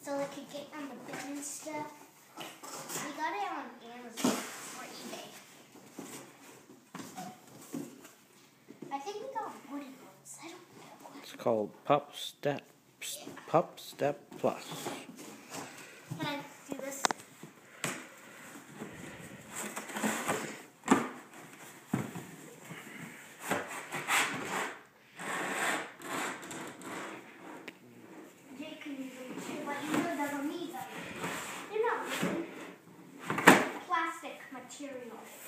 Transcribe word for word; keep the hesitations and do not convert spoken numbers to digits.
so they could get on the bed and stuff. We got it on Amazon or eBay. I think we got wooden ones. I don't know. It's called PupStep. PupStep Plus. Can I do this? Jake can use them too, but you know they don't need them. They're not wooden. Plastic material.